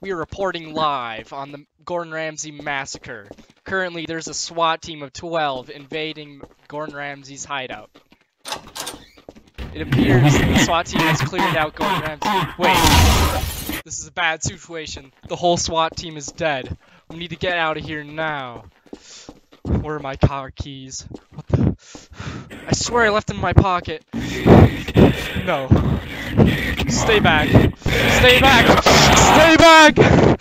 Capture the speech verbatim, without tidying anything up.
We are reporting live on the Gordon Ramsay massacre. Currently, there's a SWAT team of twelve invading Gordon Ramsay's hideout. It appears the SWAT team has cleared out Gordon Ramsay. Wait, this is a bad situation. The whole SWAT team is dead. We need to get out of here now. Where are my car keys? What the? I swear I left them in my pocket. No. Stay back. Stay back. Stay back!